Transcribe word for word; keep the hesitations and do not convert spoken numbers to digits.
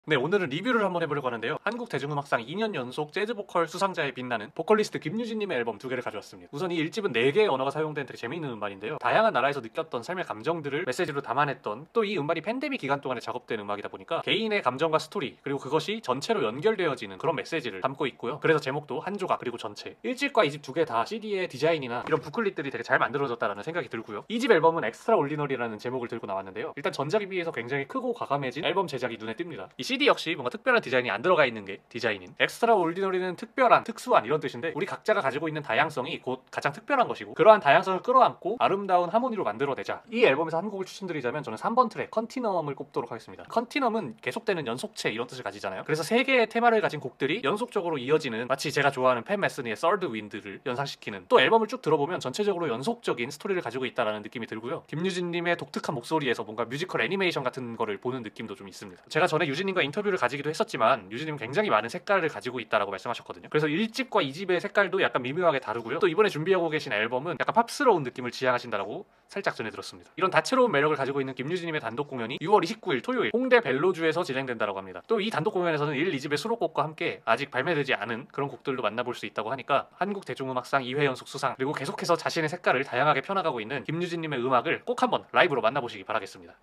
네, 오늘은 리뷰를 한번 해보려고 하는데요. 한국 대중음악상 이 년 연속 재즈 보컬 수상자에 빛나는 보컬리스트 김유진님의 앨범 두 개를 가져왔습니다. 우선 이 일 집은 네 개의 언어가 사용된 되게 재미있는 음반인데요. 다양한 나라에서 느꼈던 삶의 감정들을 메시지로 담아냈던, 또 이 음반이 팬데믹 기간 동안에 작업된 음악이다 보니까 개인의 감정과 스토리, 그리고 그것이 전체로 연결되어지는 그런 메시지를 담고 있고요. 그래서 제목도 한 조각 그리고 전체. 일 집과 이 집 두 개 다 씨디의 디자인이나 이런 부클릿들이 되게 잘 만들어졌다라는 생각이 들고요. 이 집 앨범은 엑스트라 올디너리라는 제목을 들고 나왔는데요. 일단 전작에 비해서 굉장히 크고 과감해진 앨범 제작이 눈에 띕니다. 이 씨디 역시 뭔가 특별한 디자인이 안 들어가 있는 게 디자인인, 엑스트라 올디너리는 특별한, 특수한 이런 뜻인데, 우리 각자가 가지고 있는 다양성이 곧 가장 특별한 것이고, 그러한 다양성을 끌어안고 아름다운 하모니로 만들어내자. 이 앨범에서 한 곡을 추천드리자면 저는 삼 번 트랙 컨티넘을 꼽도록 하겠습니다. 컨티넘은 계속되는 연속체 이런 뜻을 가지잖아요. 그래서 세 개의 테마를 가진 곡들이 연속적으로 이어지는, 마치 제가 좋아하는 팬 메스니의 서드 윈드를 연상시키는, 또 앨범을 쭉 들어보면 전체적으로 연속적인 스토리를 가지고 있다는 느낌이 들고요. 김유진님의 독특한 목소리에서 뭔가 뮤지컬 애니메이션 같은 거를 보는 느낌도 좀 있습니다. 제가 전에 유진님과 인터뷰를 가지기도 했었지만 유진님은 굉장히 많은 색깔을 가지고 있다라고 말씀하셨거든요. 그래서 일 집과 이 집의 색깔도 약간 미묘하게 다르고요. 또 이번에 준비하고 계신 앨범은 약간 팝스러운 느낌을 지향하신다라고 살짝 전해 들었습니다. 이런 다채로운 매력을 가지고 있는 김유진님의 단독 공연이 유월 이십구일 토요일 홍대 벨로주에서 진행된다고 합니다. 또 이 단독 공연에서는 일, 이 집의 수록곡과 함께 아직 발매되지 않은 그런 곡들도 만나볼 수 있다고 하니까 한국 대중음악상 이 회 연속 수상, 그리고 계속해서 자신의 색깔을 다양하게 펴나가고 있는 김유진님의 음악을 꼭 한번 라이브로 만나보시기 바라겠습니다.